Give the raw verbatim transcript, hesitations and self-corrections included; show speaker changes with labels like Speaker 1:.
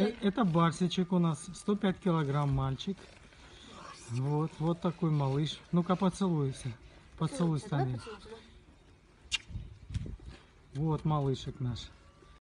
Speaker 1: Э, Это барсичек у нас, сто пять килограмм мальчик. Вот, вот такой малыш. Ну-ка поцелуйся. Поцелуй, Стани. Вот малышек наш.